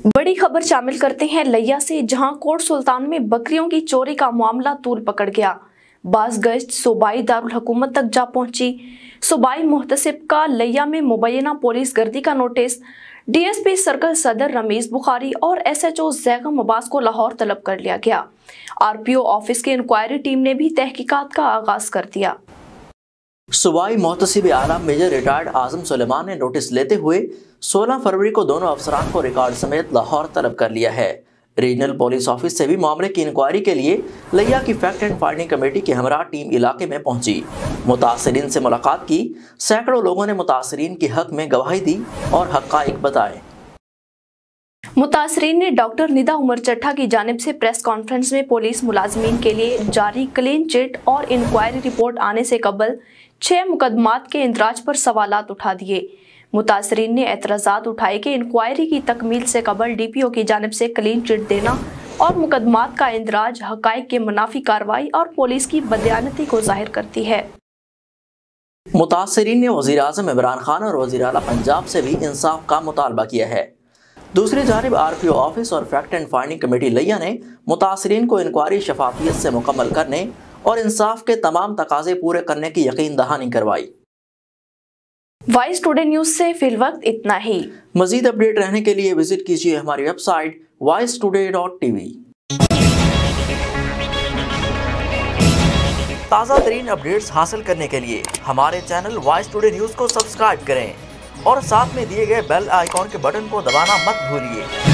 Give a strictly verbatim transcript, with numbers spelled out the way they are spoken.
बड़ी खबर शामिल करते हैं लिया से, जहां कोट सुल्तान में बकरियों की चोरी का मामला तूल पकड़ गया। बास गश्त सूबाई दारुल हुकूमत तक जा पहुंची। सूबाई मुहतसिब का लिया में मुबैना पुलिस गर्दी का नोटिस। डीएसपी सर्कल सदर रमीज बुखारी और एसएचओ जैगम अब्बास को लाहौर तलब कर लिया गया। आरपीओ ऑफिस की इंक्वायरी टीम ने भी तहकीकात का आगाज कर दिया। सूबाई मुहतसिब आला मेजर रिटायर्ड आजम सुलेमान ने नोटिस लेते हुए सोलह फरवरी को दोनों अफसरान को रिकॉर्ड समेत लाहौर तलब कर लिया है। रीजनल पुलिस ऑफिस से भी मामले की इंक्वायरी के लिए लिया की फैक्ट एंड फाइंडिंग कमेटी की हमरा टीम इलाके में पहुंची। मुतासरीन से मुलाकात की। सैकड़ों लोगों ने मुतासरीन के हक में गवाही दी और हक़ाइक़ बताए। मुतासरीन ने डॉक्टर निदा उमर चट्ठा की जानिब से प्रेस कॉन्फ्रेंस में पुलिस मुलाजमीन के लिए जारी क्लीन चिट और इंक्वायरी रिपोर्ट आने से कबल छह मुकदमात के इंदराज पर सवालात उठा दिए। मुतासरीन ने एतराज़ात उठाए कि इंक्वायरी की तकमील से कबल डीपीओ की जानिब से क्लीन चिट देना और मुकदमात का इंदराज हक़ाइक़ के मुनाफी कार्रवाई और पुलिस की बदयानती को जाहिर करती है। मुतासरीन ने वज़ीर आज़म इमरान खान और वज़ीर आला पंजाब से भी इंसाफ का मुतालबा किया है। दूसरी जानिब आरपीओ ऑफिस और फैक्ट एंड फाइंडिंग कमेटी लिया ने मुतासरीन को इंक्वायरी शफाफियत से मुकम्मल करने और इंसाफ के तमाम तकाजे पूरे करने की यकीन दहानी करवाई। वाइस टुडे न्यूज से फिलवक्त इतना ही। मजीद अपडेट रहने के लिए विजिट कीजिए हमारी website Voice Today dot TV. ताज़ा तरीन अपडेट्स हासिल करने के लिए हमारे चैनल वाइस टुडे न्यूज को सब्सक्राइब करें और साथ में दिए गए बेल आइकॉन के बटन को दबाना मत भूलिए।